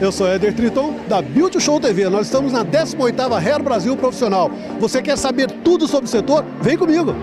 Eu sou Éder Triton, da Beauty Show TV. Nós estamos na 18ª Hair Brasil Profissional. Você quer saber tudo sobre o setor? Vem comigo!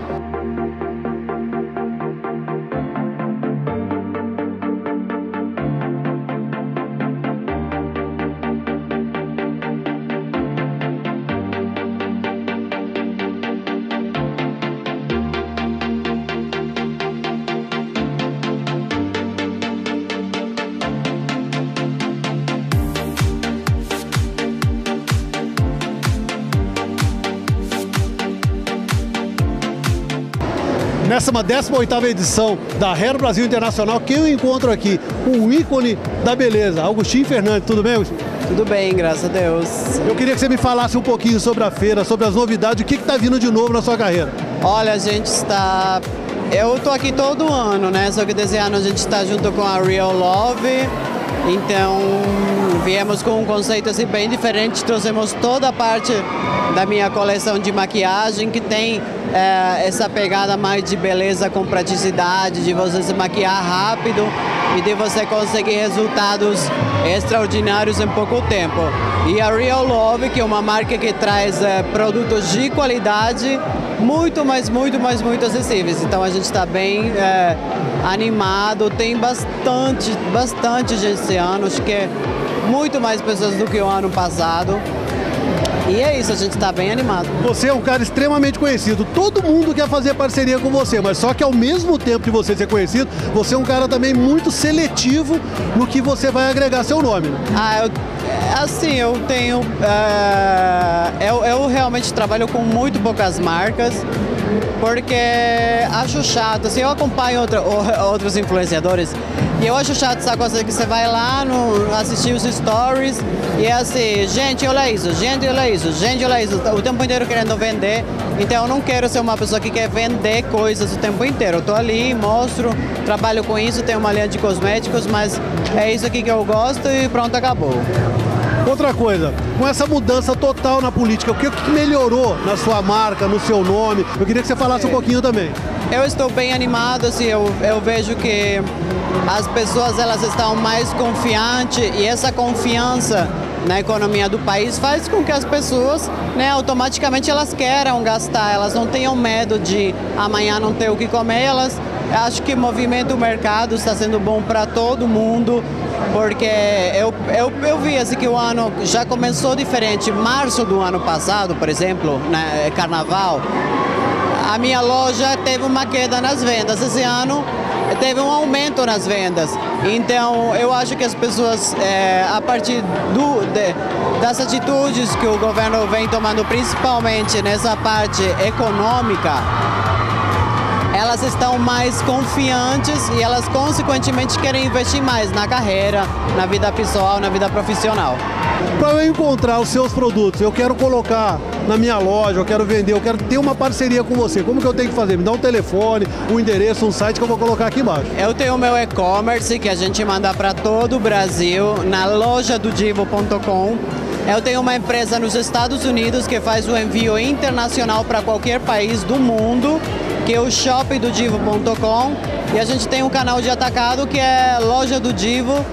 Nessa 18ª edição da Hair Brasil Internacional, quem eu encontro aqui? Um ícone da beleza, Augustinho Fernandes. Tudo bem, Augustinho? Tudo bem, graças a Deus. Eu queria que você me falasse um pouquinho sobre a feira, sobre as novidades, o que está vindo de novo na sua carreira. Olha, a gente está... Eu tô aqui todo ano, né? Só que desse ano a gente está junto com a Real Love. Então, viemos com um conceito assim bem diferente. Trouxemos toda a parte da minha coleção de maquiagem que tem essa pegada mais de beleza com praticidade, de você se maquiar rápido e de você conseguir resultados extraordinários em pouco tempo. E a Real Love, que é uma marca que traz produtos de qualidade muito acessíveis. Então a gente está bem animado, tem bastante gente esse ano, acho que é muito mais pessoas do que o ano passado. E é isso, a gente está bem animado. Você é um cara extremamente conhecido, todo mundo quer fazer parceria com você, mas só que ao mesmo tempo de você ser conhecido, você é um cara também muito seletivo no que você vai agregar seu nome. Eu tenho... eu realmente trabalho com muito poucas marcas, porque acho chato, assim, eu acompanho outros influenciadores e eu acho chato essa coisa que você vai lá assistir os stories e é assim, gente, olha isso, gente, olha isso, gente, olha isso, o tempo inteiro querendo vender. Então eu não quero ser uma pessoa que quer vender coisas o tempo inteiro. Eu tô ali, mostro, trabalho com isso, tenho uma linha de cosméticos, mas é isso aqui que eu gosto e pronto, acabou. Outra coisa, com essa mudança total na política, o que melhorou na sua marca, no seu nome? Eu queria que você falasse um pouquinho também. Eu estou bem animado, assim, eu vejo que as pessoas elas estão mais confiantes e essa confiança na economia do país faz com que as pessoas, né, automaticamente elas queiram gastar, elas não tenham medo de amanhã não ter o que comer, acho que movimento o mercado está sendo bom para todo mundo, porque eu vi assim, que o ano já começou diferente. Março do ano passado, por exemplo, né, carnaval, a minha loja teve uma queda nas vendas. Esse ano teve um aumento nas vendas. Então eu acho que as pessoas, a partir das atitudes que o governo vem tomando, principalmente nessa parte econômica, elas estão mais confiantes e elas consequentemente querem investir mais na carreira, na vida pessoal, na vida profissional. Para eu encontrar os seus produtos, eu quero colocar na minha loja, eu quero vender, eu quero ter uma parceria com você. Como que eu tenho que fazer? Me dá um telefone, um endereço, um site que eu vou colocar aqui embaixo. Eu tenho o meu e-commerce que a gente manda para todo o Brasil, na lojadodivo.com. Eu tenho uma empresa nos Estados Unidos que faz o envio internacional para qualquer país do mundo, que é o shopdodivo.com, e a gente tem um canal de atacado que é lojadodivo.com,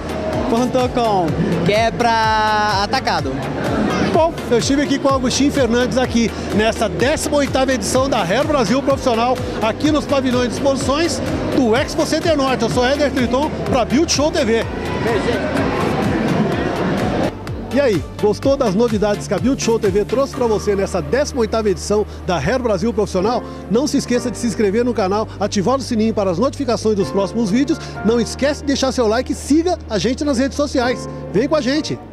que é para atacado. Bom, eu estive aqui com o Augustinho Fernandes aqui nessa 18ª edição da Hair Brasil Profissional, aqui nos pavilhões de exposições do Expo Center Norte. Eu sou Éder Triton para Beauty Show TV. Beijo. E aí, gostou das novidades que a Beauty Show TV trouxe para você nessa 18ª edição da Hair Brasil Profissional? Não se esqueça de se inscrever no canal, ativar o sininho para as notificações dos próximos vídeos. Não esquece de deixar seu like e siga a gente nas redes sociais. Vem com a gente!